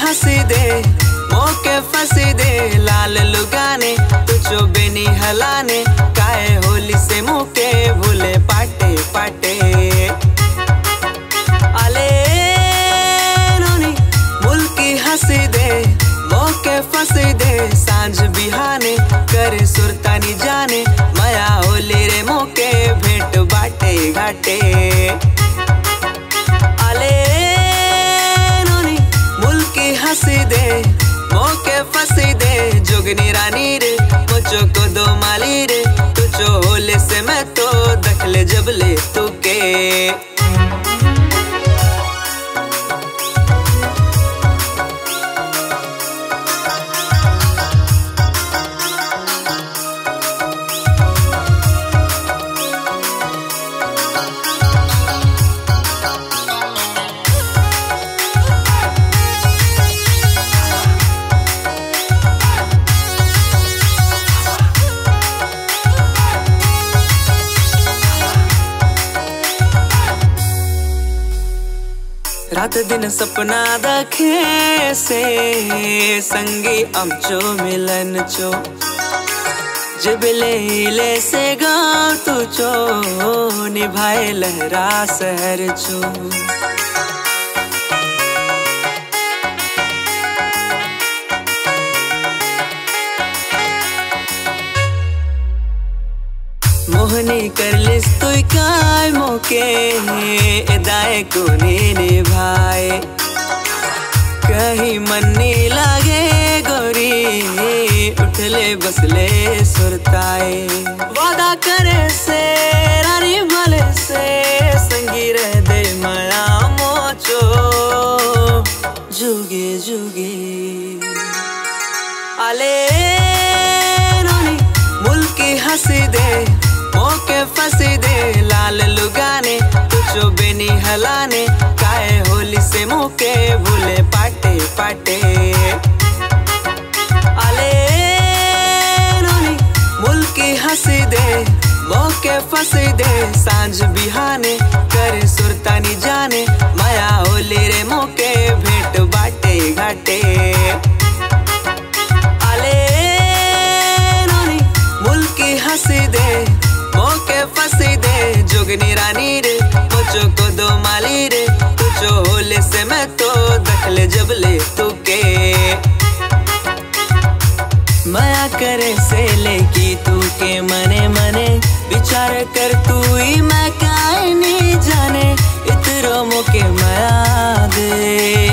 हंसी दे मौके फंसी दे लाल लुगाने तुझो बेनी हलाने काए होली से मुके भूले पाटे पाटे आले नोनी मुल्की हंसी दे मौके फंसी दे सांझ बिहाने करे सुरतानी जाने माया होली रे मौके भेंट बाटे घाटे आले नोनी मुल्की हंसी दे मौके फंसी दे जोगनी रानी रे मुझो को दो माली रे तुझो होले से मैं तो दखले जबले तू के रात दिन सपना देखे से संगी अमचो मिलन चो जबले से गाँव तुझो निभाए लहरा शहर चो मोहनी कर लिस तु काय मौके एदाए को निभाए कहीं मन्नी लागे गोरी उठले बसले सुरताए वादा करे से रानी भले से संगी रह दे माया मोचो जुगे जुगे आले नोनी मुल्की हंसी दे मौके फंसी दे लाल लुगाने तुझो बेनी हलाने काए होली से मौके भूले पाटे पाटे आले नोनी मुल्की हंसी दे मौके फंसी दे सांझ बिहाने करे सुरतानी जाने माया होली रे मौके भेंट बाटे घाटे आले नोनी मुल्की हंसी दे मौके फंसी दे जोगनी रानी रे मुझो को दो माली रे तुझो होले से मैं तो दखले जबले तू के माया करे से लेकी तू के मने मने विचार कर तू ही मैं काहे नहीं जाने इतरो मौके माया दे